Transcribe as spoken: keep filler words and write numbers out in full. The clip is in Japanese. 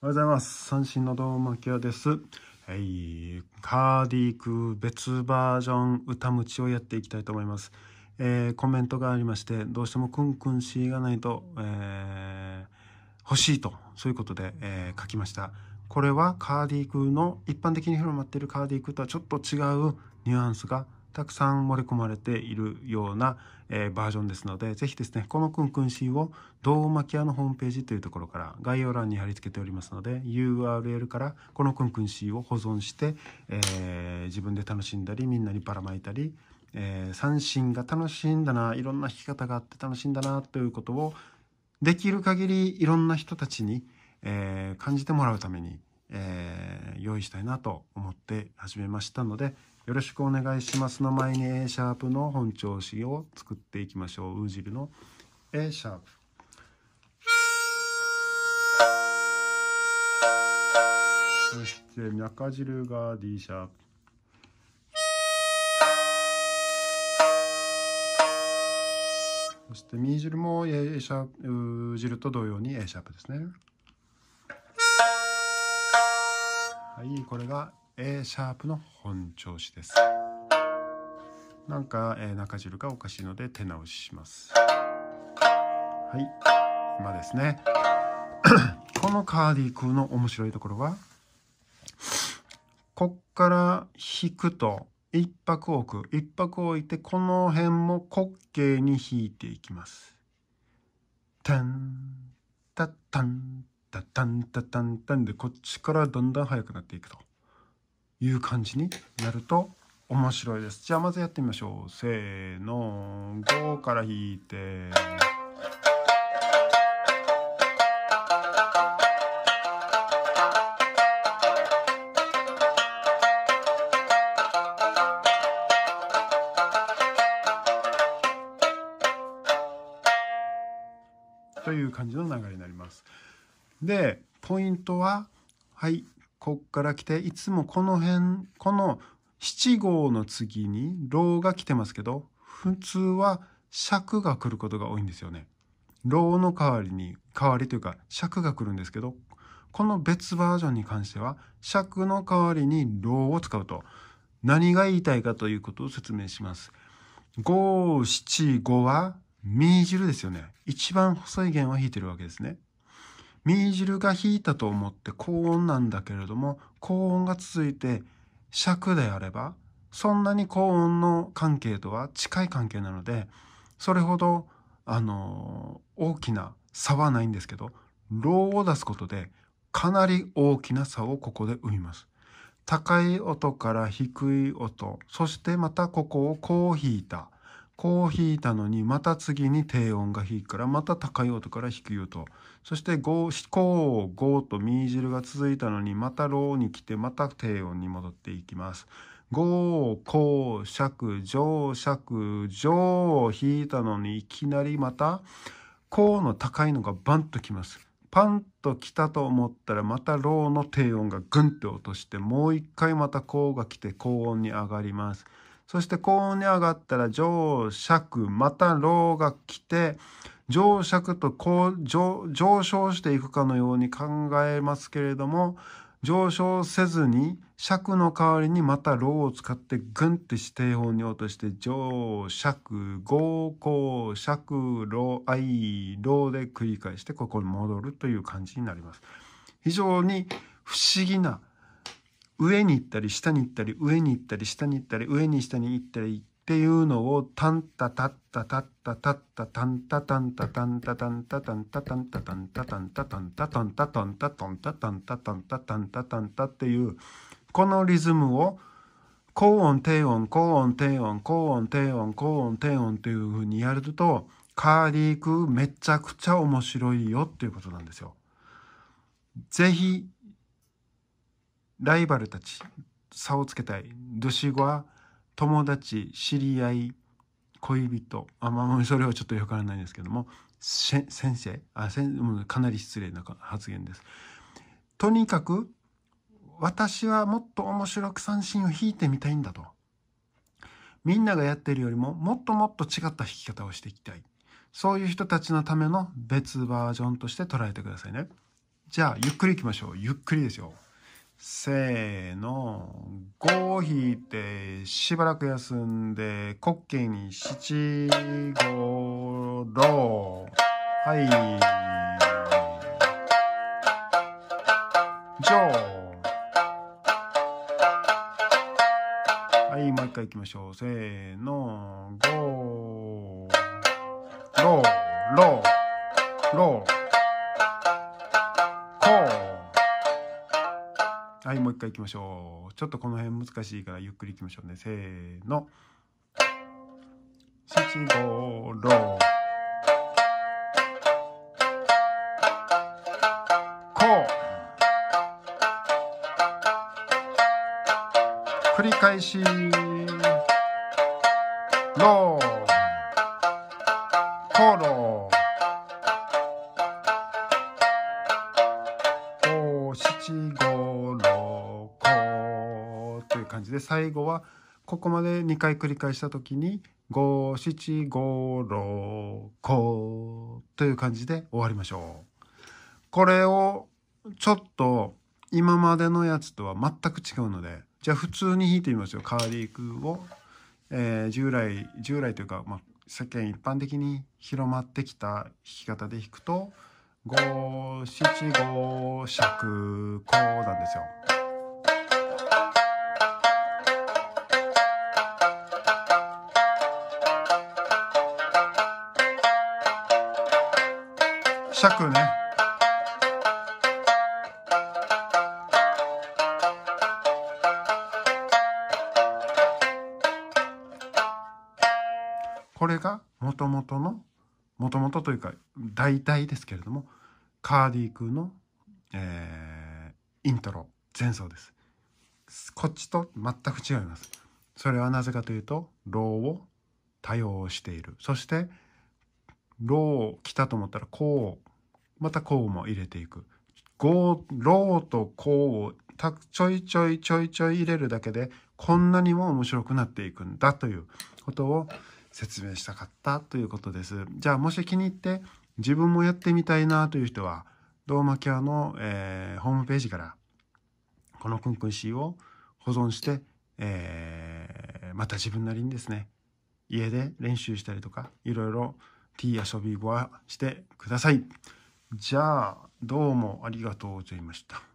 おはようございます。三振の堂巻屋です。はい、カーディーク別バージョン歌ムチをやっていきたいと思います。えー、コメントがありまして、どうしてもクンクンシーがないと、えー、欲しいと、そういうことで、えー、書きました。これはカーディークの一般的に広まっているカーディークとはちょっと違うニュアンスがたくさん盛り込まれているような、えー、バージョンですので、ぜひですね、このクンクンシーを堂巻屋のホームページというところから概要欄に貼り付けておりますので、 ユーアールエル からこのクンクンシーを保存して、えー、自分で楽しんだりみんなにばらまいたり、えー、三振が楽しいんだな、いろんな弾き方があって楽しいんだなということをできる限りいろんな人たちに、えー、感じてもらうために、えー、用意したいなと思って始めましたので、よろしくお願いしますの前に A シャープの本調子を作っていきましょう。ウージルの A シャープ、そして中汁が D シャープ、そしてミ汁も A シャープ、ウー汁と同様に A シャープですね。はい、これが A シャープの本調子です。なんか、えー、中汁がおかしいので手直しします。はい、今ですねこのカーディークの面白いところは、こっから引くと一拍置く、一拍置いてこの辺も滑稽に弾いていきます。タンタタンタタンタタンタンで、こっちからだんだん速くなっていくという感じになると面白いです。じゃあまずやってみましょう。せーの、ごから弾いて、という感じの流れになります。で、ポイントは、はい、こっから来て、いつもこの辺、このなな号の次にローが来てますけど、普通は尺が来ることが多いんですよね。ローの代わりに、代わりというか尺が来るんですけど、この別バージョンに関しては尺の代わりにローを使うと、何が言いたいかということを説明します。ご、なな、ごはミ汁ですよね。一番細い弦を弾いてるわけですね。ミ汁が弾いたと思って高音なんだけれども、高音が続いて尺であれば、そんなに高音の関係とは近い関係なので、それほどあの大きな差はないんですけど、ローを出すことでかなり大きな差をここで生みます。高い音から低い音、そしてまたここをこう弾いた。こう弾いたのにまた次に低音が弾くから、また高い音から低い音、そしてこうこうゴーとミ汁が続いたのにまたローに来てまた低音に戻っていきます。ゴー、こう、尺、上、尺、上を弾いたのにいきなりまたこうの高いのがバンときます。パンと来たと思ったらまたローの低音がグンって落として、もう一回またこうが来て高音に上がります。そして高音に上がったら上尺、またローが来て、上尺とこう 上, 上昇していくかのように考えますけれども、上昇せずに尺の代わりにまたローを使ってグンって低音に落として、上尺、ゴー、こう、尺、ロー、アイ、ローで繰り返してここに戻るという感じになります。非常に不思議な、上に行ったり下に行ったり上に行ったり下に行ったり上に下に行ったりっていうのをタンタタッタタッタタッタタンタタンタタンタタンタタンタタンタタンタタンタタンタタンタタンタタンタタンタタンタタンタタンタっていうこのリズムを高音低音高音低音高音低音高音低音っていう風にやると、カーディークめちゃくちゃ面白いよっていうことなんですよ。ぜひライバルたち、差をつけたい、ドシゴは友達、知り合い、恋人、あ、まあ、それはちょっとよくわからないんですけども、先生、あ、かなり失礼な発言です。とにかく、私はもっと面白く三振を弾いてみたいんだと。みんながやっているよりも、もっともっと違った弾き方をしていきたい。そういう人たちのための別バージョンとして捉えてくださいね。 じゃあゆっくりいきましょう。ゆっくりですよ。せーの。ごを引いてしばらく休んで滑稽に七五ロー。はい。ジョー。はい、もう一回いきましょう。せーの。ゴー。ロー、ロー、ロー。コー。はい、もう一回いきましょう。ちょっとこの辺難しいからゆっくりいきましょうね。せーの。七五ロー。コー。繰り返し。ロー。コロー。七五六コという感じで、最後はここまでにかい繰り返した時に五七五六コという感じで終わりましょう。これをちょっと今までのやつとは全く違うので、じゃあ普通に弾いてみますよ。カーリークを、えー、従来従来というか、まあ、世間一般的に広まってきた弾き方で弾くと五七五尺こうなんですよ。尺ね。これがもともとのもともとというか大体ですけれどもカーディークの、えー、イントロ前奏です。こっちと全く違います。それはなぜかというとローを多用している。そしてロー来たと思ったらコーまたコーも入れていく。ゴーローとコーをたちょいちょいちょいちょい入れるだけでこんなにも面白くなっていくんだということを説明したかったということです。じゃあもし気に入って自分もやってみたいなという人はドーマキャの、えー、ホームページからこのクンクン C を保存して、えー、また自分なりにですね家で練習したりとかいろいろ T 遊びはしてください。じゃあどうもありがとうございました。